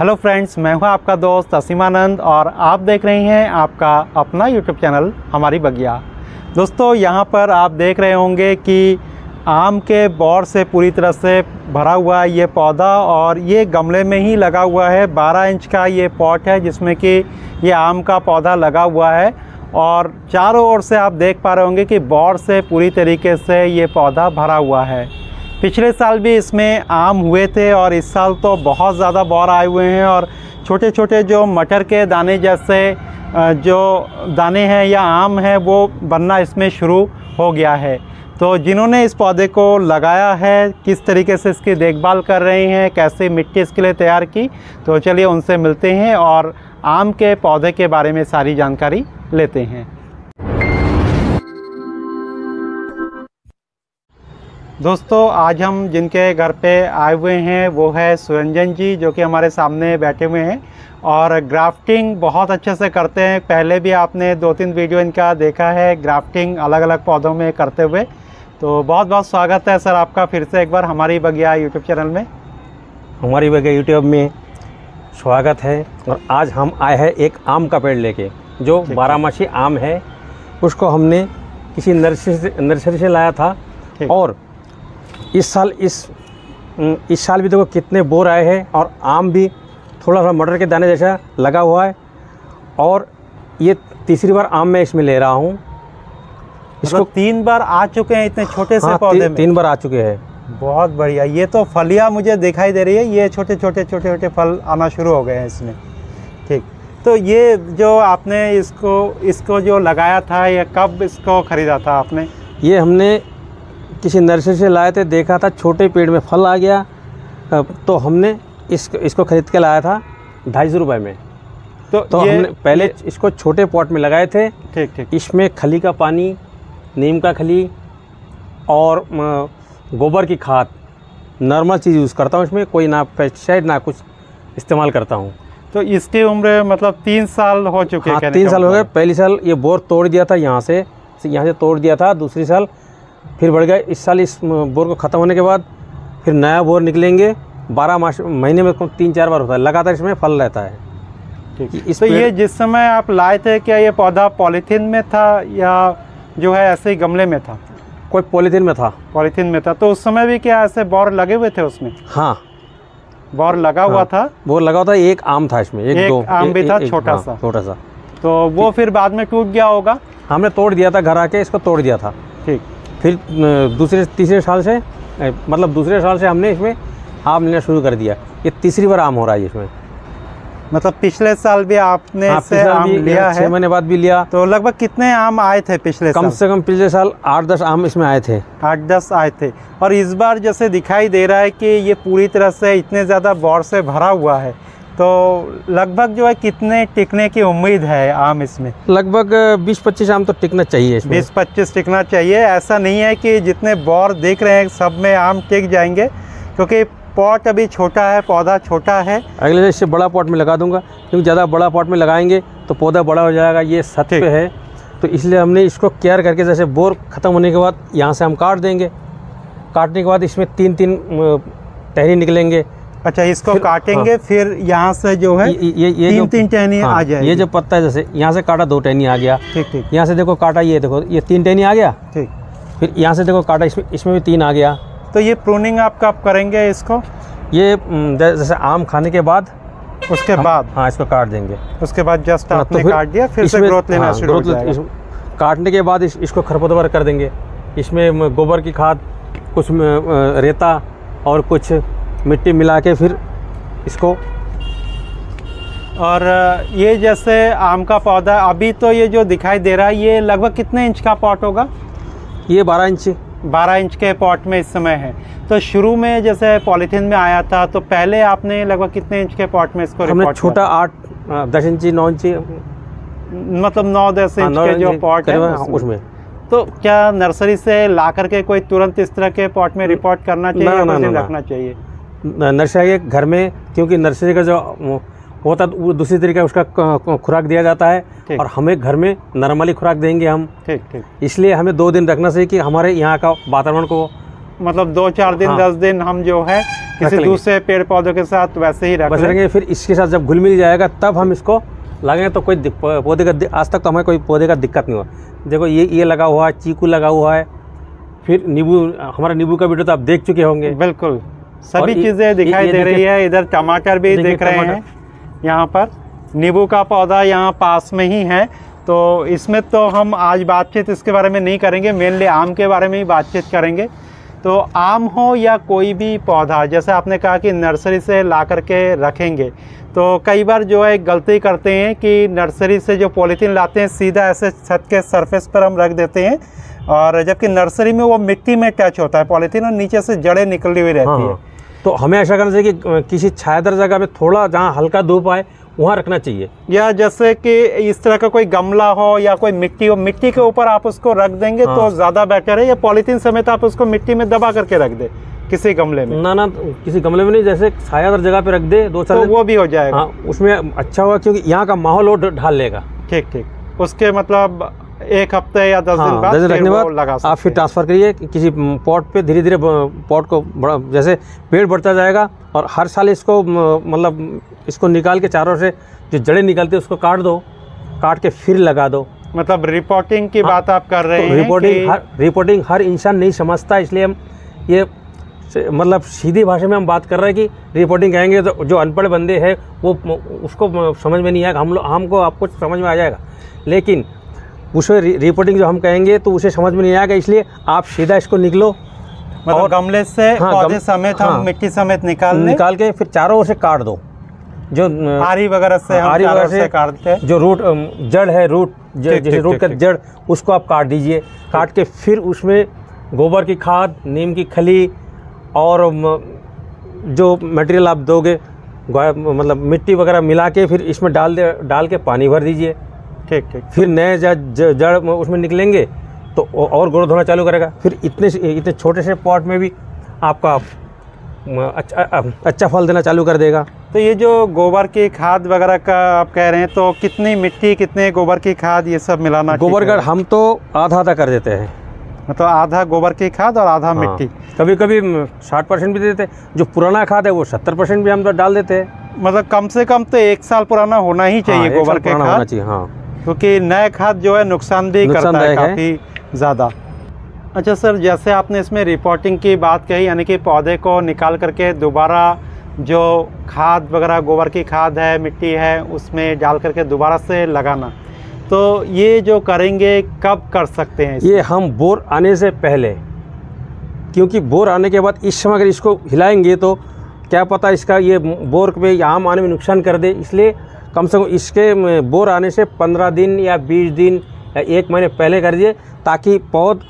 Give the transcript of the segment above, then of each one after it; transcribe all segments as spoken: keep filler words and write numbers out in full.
Hello friends, मैं हूं आपका दोस्त असीमानंद और आप देख रहे हैं आपका अपना यूट्यूब चैनल हमारी बगिया। दोस्तों, यहां पर आप देख रहे होंगे कि आम के बौर से पूरी तरह से भरा हुआ ये पौधा और ये गमले में ही लगा हुआ है। बारह इंच का ये पॉट है जिसमें कि ये आम का पौधा लगा हुआ है और चारों ओर से आप देख पा रहे होंगे कि बौर से पूरी तरीके से ये पौधा भरा हुआ है। पिछले साल भी इसमें आम हुए थे और इस साल तो बहुत ज़्यादा बौर आए हुए हैं और छोटे छोटे जो मटर के दाने जैसे जो दाने हैं या आम हैं वो बनना इसमें शुरू हो गया है। तो जिन्होंने इस पौधे को लगाया है, किस तरीके से इसकी देखभाल कर रहे हैं, कैसे मिट्टी इसके लिए तैयार की, तो चलिए उनसे मिलते हैं और आम के पौधे के बारे में सारी जानकारी लेते हैं। दोस्तों, आज हम जिनके घर पे आए हुए हैं वो है सुरंजन जी, जो कि हमारे सामने बैठे हुए हैं और ग्राफ्टिंग बहुत अच्छे से करते हैं। पहले भी आपने दो तीन वीडियो इनका देखा है ग्राफ्टिंग अलग अलग पौधों में करते हुए। तो बहुत बहुत स्वागत है सर आपका फिर से एक बार हमारी बगिया यूट्यूब चैनल में। हमारी बगिया यूट्यूब में स्वागत है। और आज हम आए हैं एक आम का पेड़ लेके, जो बारहमासी आम है। उसको हमने किसी नर्सरी से नर्सरी से लाया था और इस साल इस इस साल भी देखो कितने बोर आए हैं और आम भी थोड़ा सा मटर के दाने जैसा लगा हुआ है। और ये तीसरी बार आम मैं इसमें ले रहा हूँ। इसको मतलब तीन बार आ चुके हैं इतने छोटे से हाँ, पौधे ती, में। तीन बार आ चुके हैं। बहुत बढ़िया। ये तो फलियाँ मुझे दिखाई दे रही है, ये छोटे छोटे छोटे छोटे फल आना शुरू हो गए हैं इसमें। ठीक, तो ये जो आपने इसको इसको जो लगाया था, ये कब इसको ख़रीदा था आपने? ये हमने किसी नर्सरी से लाए थे, देखा था छोटे पेड़ में फल आ गया, तो हमने इस इसको ख़रीद के लाया था ढाई सौ रुपये में। तो, तो हमने पहले इसको छोटे पॉट में लगाए थे। ठीक ठीक। इसमें खली का पानी, नीम का खली और गोबर की खाद, नॉर्मल चीज़ यूज़ करता हूँ। इसमें कोई ना पेस्टिसाइड ना कुछ इस्तेमाल करता हूँ। तो इसकी उम्र मतलब तीन साल हो चुके हैं? हाँ, तीन साल हो गए। पहली साल ये बोर तोड़ दिया था, यहाँ से यहाँ से तोड़ दिया था। दूसरी साल फिर बढ़ गया। इस साल इस बोर को ख़त्म होने के बाद फिर नया बोर निकलेंगे। बारह मास महीने में तीन चार बार होता है, लगातार इसमें फल रहता है। ठीक। इस तो ये जिस समय आप लाए थे, क्या ये पौधा पॉलीथीन में था या जो है ऐसे ही गमले में था? कोई पॉलीथीन में था। पॉलीथीन में था। तो उस समय भी क्या ऐसे बोर लगे हुए थे उसमें? हाँ, बोर लगा हुआ हाँ, था। बोर लगा हुआ था। एक आम था इसमें, एक, एक दो आम भी था, छोटा सा छोटा सा। तो वो फिर बाद में टूट गया होगा? हमने तोड़ दिया था, घर आके इसको तोड़ दिया था। ठीक। फिर दूसरे तीसरे साल से मतलब दूसरे साल से हमने इसमें आम लेना शुरू कर दिया। ये तीसरी बार आम हो रहा है इसमें। मतलब पिछले साल भी आपने हाँ, इससे आम लिया है? छः महीने बाद भी लिया। तो लगभग कितने आम आए थे पिछले साल? कम से कम पिछले साल आठ दस आम इसमें आए थे। आठ दस आए थे। और इस बार जैसे दिखाई दे रहा है कि ये पूरी तरह से इतने ज़्यादा बौर से भरा हुआ है, तो लगभग जो है कितने टिकने की उम्मीद है आम इसमें? लगभग बीस पच्चीस आम तो टिकना चाहिए इसमें। बीस पच्चीस टिकना चाहिए। ऐसा नहीं है कि जितने बौर दिख रहे हैं सब में आम टिक जाएंगे, क्योंकि पॉट अभी छोटा है, पौधा छोटा है। अगले इससे बड़ा पॉट में लगा दूंगा, क्योंकि ज़्यादा बड़ा पॉट में लगाएंगे तो पौधा बड़ा हो जाएगा। ये सत्य पे है, तो इसलिए हमने इसको केयर करके, जैसे बोर ख़त्म होने के बाद यहाँ से हम काट देंगे। काटने के बाद इसमें तीन तीन टहनी निकलेंगे। अच्छा, इसको फिर, काटेंगे। हाँ, फिर यहाँ से जो है ये ये, ये तीन तीन टहनी हाँ, आ जाएगी। ये जो पत्ता है, जैसे यहाँ से काटा दो टहनी आ गया। ठीक ठीक। यहाँ से देखो काटा, ये देखो ये तीन टहनी आ गया। ठीक। फिर यहाँ से देखो काटा, इसमें इसमें भी तीन आ गया। तो ये प्रूनिंग आप कब करेंगे इसको? ये जैसे आम खाने के बाद, उसके बाद? हाँ, इसको काट देंगे। उसके बाद जस्ट आपने तो काट दिया, फिर से ग्रोथ लेना शुरू हो जाएगा। इस, काटने के बाद इस, इसको खरपतवार कर देंगे। इसमें गोबर की खाद, कुछ रेता और कुछ मिट्टी मिला के फिर इसको। और ये जैसे आम का पौधा अभी तो ये जो दिखाई दे रहा है, ये लगभग कितने इंच का पॉट होगा? ये बारह इंच बारह इंच के पॉट में इस समय है। तो शुरू में जैसे पॉलीथीन में आया था, तो पहले आपने लगभग कितने इंच के पॉट में इसको? हमने छोटा आठ दस इंची नौ इंची, मतलब नौ दस इंच के जो पॉट है उसमें। तो क्या नर्सरी से ला करके कोई तुरंत इस तरह के पॉट में रिपोर्ट करना चाहिए या कुछ दिन रखना चाहिए? नर्सरी के घर में, क्योंकि नर्सरी का जो होता है वो दूसरी तरीके उसका खुराक दिया जाता है, और हमें घर में नॉर्मली खुराक देंगे हम। ठीक ठीक। इसलिए हमें दो दिन रखना चाहिए कि हमारे यहाँ का वातावरण को, मतलब दो चार दिन, हाँ, दस दिन हम जो है किसी दूसरे पेड़ पौधों के साथ वैसे ही रख लेंगे। फिर इसके साथ जब घुल मिल जाएगा तब हम इसको लगाएंगे, तो कोई पौधे का आज तक तो हमें कोई पौधे का दिक्कत नहीं हुआ। देखो ये ये लगा हुआ है, चीकू लगा हुआ है, फिर नींबू, हमारा नींबू का वीडियो तो आप देख चुके होंगे। बिल्कुल, सभी चीज़ें दिखाई दे रही है। इधर टमाटर भी दिख रहे हैं, यहाँ पर नींबू का पौधा यहाँ पास में ही है। तो इसमें तो हम आज बातचीत इसके बारे में नहीं करेंगे, मेनली आम के बारे में ही बातचीत करेंगे। तो आम हो या कोई भी पौधा, जैसे आपने कहा कि नर्सरी से ला करके रखेंगे, तो कई बार जो है गलती करते हैं कि नर्सरी से जो पॉलीथीन लाते हैं सीधा ऐसे छत के सरफेस पर हम रख देते हैं, और जबकि नर्सरी में वो मिट्टी में टच होता है पॉलीथीन और नीचे से जड़ें निकली हुई रहती हाँ, है। तो हमें ऐसा करना चाहिए कि किसी छायादार जगह पे थोड़ा जहाँ हल्का धूप आए वहाँ रखना चाहिए, या जैसे कि इस तरह का कोई गमला हो या कोई मिट्टी हो, मिट्टी के ऊपर आप उसको रख देंगे हाँ। तो ज़्यादा बेटर है, या पॉलीथीन समेत आप उसको मिट्टी में दबा करके रख दे किसी गमले में। ना ना किसी गमले में नहीं, जैसे छायादार जगह पे रख दे दो चार, तो वो भी हो जाएगा हाँ, उसमें अच्छा होगा, क्योंकि यहाँ का माहौल वो ढाल लेगा। ठीक ठीक, उसके मतलब एक हफ्ते या दस हाँ, दिन बाद, दस दिन रखने बाद लगा आप फिर ट्रांसफ़र करिए किसी पॉट पे, धीरे धीरे पॉट को बड़ा, जैसे पेड़ बढ़ता जाएगा और हर साल इसको मतलब इसको निकाल के चारों से जो जड़ें निकलती है उसको काट दो, काट के फिर लगा दो। मतलब रिपोर्टिंग की हाँ, बात आप कर रहे तो हैं। रिपोर्टिंग कि... हर रिपोर्टिंग हर इंसान नहीं समझता, इसलिए हम ये मतलब सीधी भाषा में हम बात कर रहे हैं कि रिपोर्टिंग कहेंगे तो जो अनपढ़ बंदे हैं वो उसको समझ में नहीं आएगा। हम लोग हमको आपको समझ में आ जाएगा, लेकिन उसे रिपोर्टिंग जो हम कहेंगे तो उसे समझ में नहीं आएगा, इसलिए आप सीधा इसको निकलो मतलब और गमले से हाँ, पौधे समेत हाँ, हम मिट्टी समेत निकाल निकाल के फिर चारों ओर से काट दो, जो आरी वगैरह से हम आरी वगैरह से काटते हैं, जो रूट जड़ है, रूट जैसे रूट का जड़ उसको आप काट दीजिए। काट के फिर उसमें गोबर की खाद, नीम की खली और जो मटेरियल आप दोगे मतलब मिट्टी वगैरह मिला के फिर इसमें डाल दे डाल के पानी भर दीजिए। ठीक ठीक, फिर नए जड़ उसमें निकलेंगे तो और ग्रोथ होना चालू करेगा। फिर इतने इतने छोटे से पॉट में भी आपका अच्छा अच्छा फल देना चालू कर देगा। तो ये जो गोबर की खाद वगैरह का आप कह रहे हैं, तो कितनी मिट्टी, कितने गोबर की खाद, ये सब मिलाना? गोबर का हम तो आधा आधा कर देते हैं, मतलब आधा गोबर की खाद और आधा हाँ। मिट्टी। कभी कभी साठ परसेंट भी देते हैं, जो पुराना खाद है वो सत्तर परसेंट भी हम तो डाल देते हैं। मतलब कम से कम तो एक साल पुराना होना ही चाहिए हाँ, गोबर के खाद, हाँ, क्योंकि नया खाद जो है नुकसानदेह करता है काफ़ी ज़्यादा। अच्छा सर, जैसे आपने इसमें रिपोर्टिंग की बात कही, यानी कि पौधे को निकाल करके दोबारा जो खाद वगैरह गोबर की खाद है, मिट्टी है, उसमें डाल करके दोबारा से लगाना, तो ये जो करेंगे कब कर सकते हैं? ये हम बोर आने से पहले, क्योंकि बोर आने के बाद इस समय अगर इसको हिलाएंगे तो क्या पता इसका ये बोर पे आम आने में नुकसान कर दे, इसलिए कम से कम इसके बोर आने से पंद्रह दिन या बीस दिन या एक महीने पहले कर दिए, ताकि पौध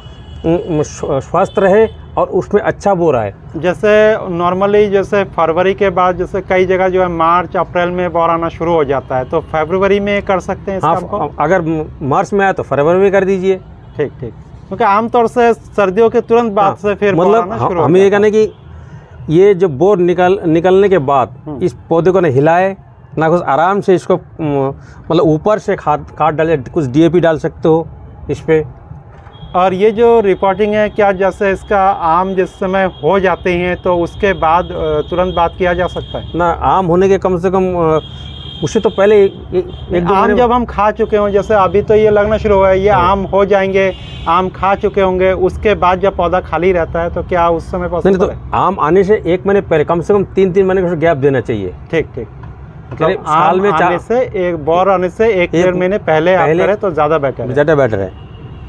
स्वस्थ रहे और उसमें अच्छा बोर आए। जैसे नॉर्मली जैसे फरवरी के बाद जैसे कई जगह जो है मार्च अप्रैल में बोर आना शुरू हो जाता है, तो फरवरी में कर सकते हैं इस हाँ, काम को? अगर मार्च में आए तो फरवरी में कर दीजिए। ठीक ठीक, क्योंकि आमतौर से सर्दियों के तुरंत बाद हाँ, से फिर मतलब हम ये कहने कि ये जो बोर निकल निकलने के बाद इस पौधे को न हिलाए ना, कुछ आराम से इसको मतलब ऊपर से खाद खाद डाले, कुछ डी ए पी डाल सकते हो इस पे। और ये जो रिपोर्टिंग है, क्या जैसे इसका आम जिस समय हो जाते हैं तो उसके बाद तुरंत बात किया जा सकता है ना? आम होने के कम से कम उससे तो पहले एक, एक दो आम जब हम खा चुके हों, जैसे अभी तो ये लगना शुरू हुआ है, ये हाँ। आम हो जाएंगे, आम खा चुके होंगे, उसके बाद जब पौधा खाली रहता है तो क्या उस समय पॉसिबल? नहीं, तो आम आने से एक महीने पहले, कम से कम तीन तीन महीने का गैप देना चाहिए। ठीक ठीक, मतलब साल में आने से एक बोर आने से एक डेढ़ महीने पहले आप करें तो ज़्यादा बेटर है। ज़्यादा बेटर है।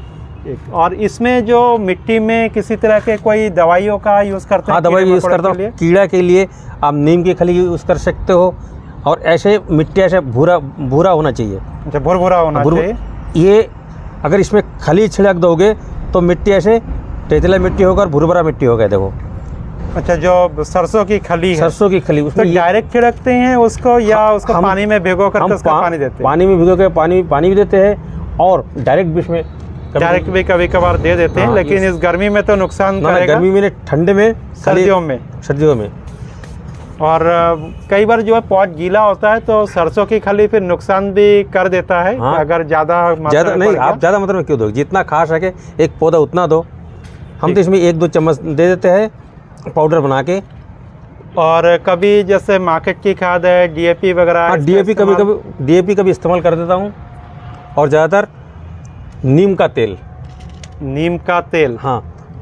और इसमें जो मिट्टी में किसी तरह के कोई दवाइयों का यूज़ करते हैं? हाँ, दवाई यूज़ करता हूँ। कीड़ा के लिए आप नीम की खली यूज़ कर सकते हो, और ऐसे मिट्टी ऐसे भूरा भूरा होना चाहिए। अच्छा, भूर भूरा होना चाहिए। ये अगर इसमें खली छिड़क दोगे तो मिट्टी ऐसे टेतला मिट्टी होगा और भूरभरा मिट्टी होगा। देखो, अच्छा, जो सरसों की खली है, सरसों की खली, उसमें तो डायरेक्ट छिड़कते हैं उसको या उसको हम, पानी में भिगो करके उसका पानी देते हैं? पानी में भिगो के पानी पानी भी देते हैं, और डायरेक्ट भी इसमें डायरेक्ट भी कभी कभार दे देते हैं। हाँ, लेकिन इस गर्मी में तो नुकसान करेगा। गर्मी में, ठंडे में, सर्दियों में सर्दियों में और कई बार जो है पॉट गीला होता है तो सरसों की खली फिर नुकसान भी कर देता है। हाँ, अगर ज़्यादा ज़्यादा नहीं, आप ज़्यादा मात्रा में क्यों दो, जितना खा सके एक पौधा उतना दो। हम तो इसमें एक दो चम्मच दे देते हैं पाउडर बना के, और कभी जैसे मार्केट की खाद है, डीएपी वगैरह? हाँ, डीएपी कभी कभी डीएपी का भी इस्तेमाल कर देता हूँ, और ज़्यादातर नीम का तेल। नीम का तेल, हाँ।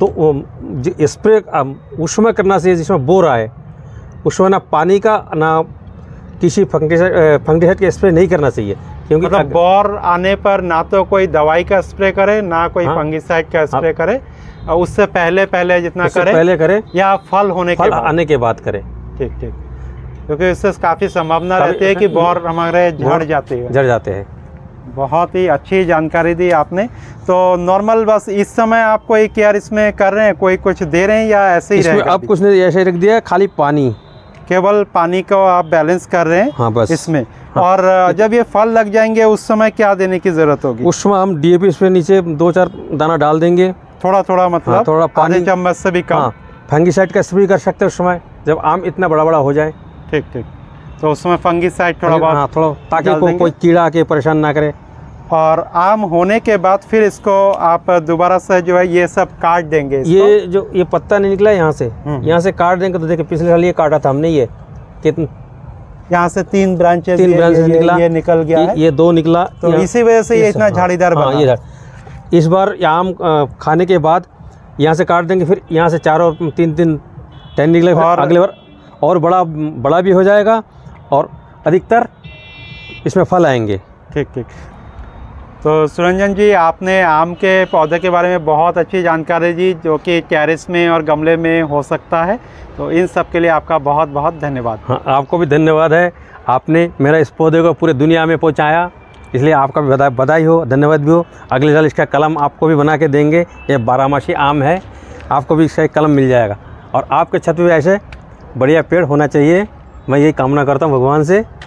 तो स्प्रे उसमें करना चाहिए जिसमें बो रहा है, उसमें ना पानी का ना किसी फंगिसाइड फंगिसाइड का स्प्रे नहीं करना चाहिए, क्योंकि मतलब बोर आने पर ना तो कोई दवाई का स्प्रे करे ना कोई हाँ, फंगिसाइड का स्प्रे हाँ, करे, और उससे पहले पहले जितना करे पहले करे या फल होने फल के बाद आने के बाद करे। ठीक ठीक, क्योंकि इससे काफ़ी संभावना रहती है कि बोर हमारे झड़ जाती है, झड़ जाते हैं। बहुत ही अच्छी जानकारी दी आपने। तो नॉर्मल बस इस समय आप कोई केयर इसमें कर रहे हैं, कोई कुछ दे रहे हैं या ऐसे ही रहेगा? अब कुछ नहीं, ऐसे ही रख दिया, खाली पानी, केवल पानी को आप बैलेंस कर रहे हैं। हाँ, बस इसमें। हाँ। और जब ये फल लग जाएंगे उस समय क्या देने की ज़रूरत होगी? उस समय हम डीएपी स्प्रे नीचे दो चार दाना डाल देंगे, थोड़ा थोड़ा, मतलब हाँ, थोड़ा पानी, आधे चम्मच से भी कम। हाँ, फंगिसाइड का स्प्रे कर सकते हैं उस समय जब आम इतना बड़ा बड़ा हो जाए। ठीक ठीक, तो उसमें फंगिसाइड थोड़ा बहुत, हाँ, थोड़ा, ताकि को, कोई कीड़ा आके परेशान ना करे। और आम होने के बाद फिर इसको आप दोबारा से जो है ये सब काट देंगे इसको? ये जो ये पत्ता नहीं निकला यहाँ से, यहाँ से काट देंगे तो देखिए पिछले साल ये काटा था हमने, ये कितने यहाँ से तीन ब्रांचेस, तीन ब्रांचेस निकला, ये निकल गया है, ये दो निकला, तो इसी वजह से ये इतना झाड़ीदार बना। हाँ, ये इस बार आम खाने के बाद यहाँ से काट देंगे, फिर यहाँ से चार और तीन तीन टहन निकले, फिर अगले बार और बड़ा बड़ा भी हो जाएगा और अधिकतर इसमें फल आएंगे। ठीक ठीक, तो सुरंजन जी आपने आम के पौधे के बारे में बहुत अच्छी जानकारी दी, जो कि टेरेस में और गमले में हो सकता है, तो इन सब के लिए आपका बहुत बहुत धन्यवाद। हाँ, आपको भी धन्यवाद है, आपने मेरा इस पौधे को पूरे दुनिया में पहुंचाया, इसलिए आपका भी बधाई हो, धन्यवाद भी हो। अगले साल इसका कलम आपको भी बना के देंगे, ये बारहमासी आम है, आपको भी इसका कलम मिल जाएगा, और आपके छत पे ऐसे बढ़िया पेड़ होना चाहिए, मैं यही कामना करता हूँ भगवान से।